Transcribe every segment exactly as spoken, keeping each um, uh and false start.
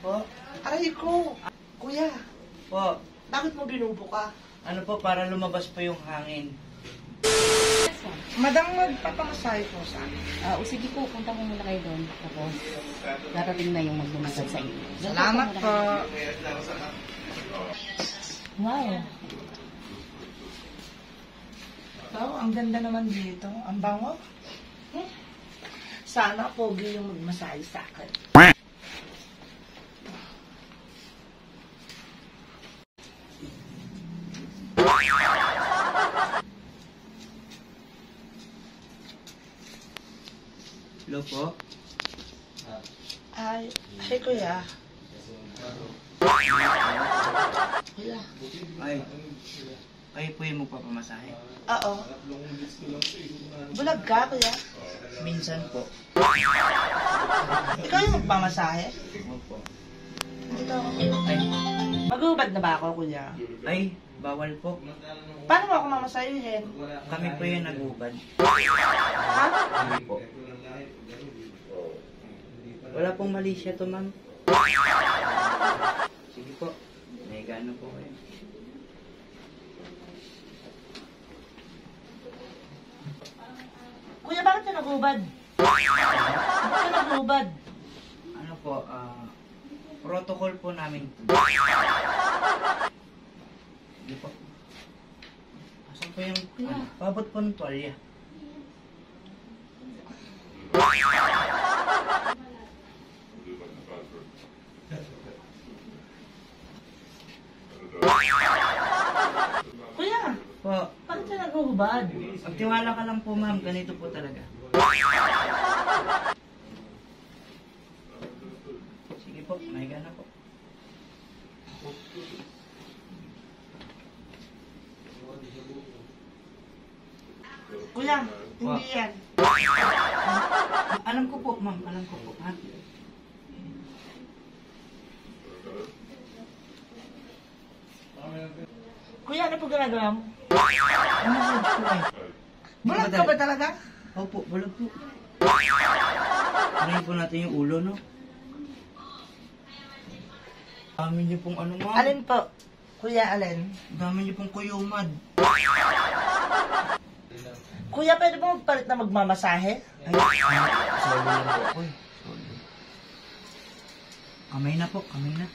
Po? Aray ko! Kuya, Po? bakit mo binubuka? Ano po, para lumabas po yung hangin. Madam, magpapamasahe po sa akin. Ah, o sige po, punta mo muna kayo doon. Tapos, darating na yung magbumasal sa inyo. Salamat po. Wow. Wow, ang ganda naman dito. Ang bango. Hmm. Sana pogi yung magmasahe sa akin. Hello po? Ay, ay kuya. Kuya. Ay. Kayo po yung magpapamasahe? Oo. Bulag ka, kuya? Minsan po. Ikaw yung magpamasahe? Opo. Hindi ka ako. Ay. Magubad na ba ako, kuya? Ay, bawal po. Paano mo ako mamasahihin? Kami po yung nagubad. Ha? Kami po. Wala pong mali siya to, ma'am. Sige po. Nahiga na po kayo. Kuya, bakit ka nagubad? Bakit ka nagubad? Ano po, ah... protocol po namin. Hindi po. Asan po yung... Ano, pabot po ng tuwalya. Kuya, Po, bakit ka nagubad? magtiwala ka lang po, ma'am. Ganito po talaga. Sige po, mahiga na po. Kuya, hindi yan. Alam ko po, ma'am. Alam ko po, ha? Kuya, ano po ginagawa mo? Ano massage po eh? Bulag ka ba talaga? Opo, bulag po. Panayin po natin yung ulo, no? Dami niyo pong ano, ma'am. Alin po? Kuya, alin? Dami niyo pong kuyumad. Kuya, pwede mo magpalit na magmamasahe? Ay, ah, solo lang po ako eh. Solo. Kamay na po, kamay na.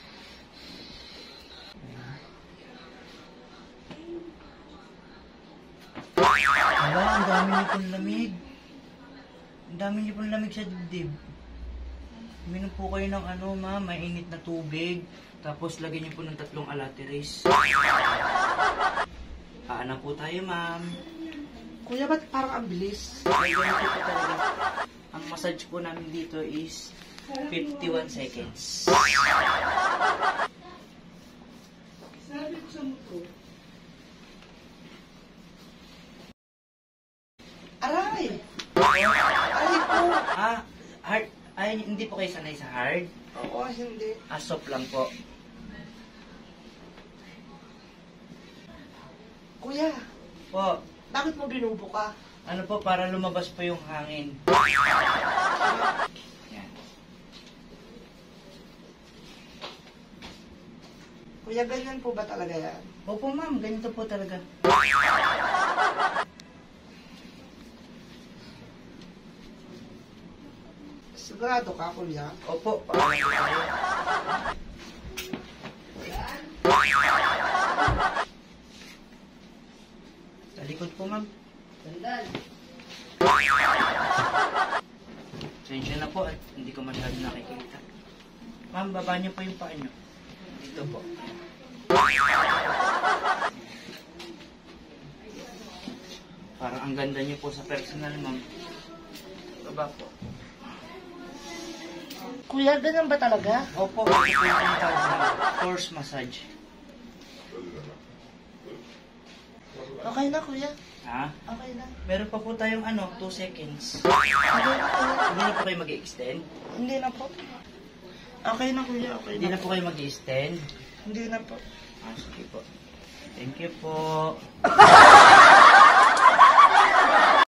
Aba, ang dami niyo pong lamig. Ang dami niyo pong lamig sa dibdib. Uminom po kayo ng ano, ma'am, mainit na tubig. Tapos lagyan niyo po ng tatlong alateris. Paano po tayo, ma'am? Kuya, ba't parang ang bilis? Ay, ganito po talaga. Ang massage po namin dito is fifty-one seconds. Sabi ko sa muto. Aray! Aray po! Ah, hard. Ay, hindi po kayo sanay sa hard. Oo, hindi. Ah, soft lang po. Kuya, Po, bakit mo binubuka? ano po, para lumabas po yung hangin. Yan. Kuya, ganyan po ba talaga yan? Opo, ma'am, ganito po talaga. Sigurado ka, kuya? Opo, paano po tayo? Sa likod po, ma'am. Sandal. Sensya na po at hindi ko masyado nakikita. Ma'am, baba niyo po yung paa niyo. Dito po. Parang ang ganda niyo po sa personal, ma'am. Baba po. Kuya, ganyan ba talaga? Opo, ito po yung tinatawag na force massage. Okay na, kuya. Ha? Okay na. Meron pa po tayong ano, two seconds. Okay na, kuya. Hindi na po kayo mag-extend? Hindi na po. Okay na, kuya. Okay Hindi na. na po kayo mag-extend? Hindi na po. Ah, sige po. Thank you po.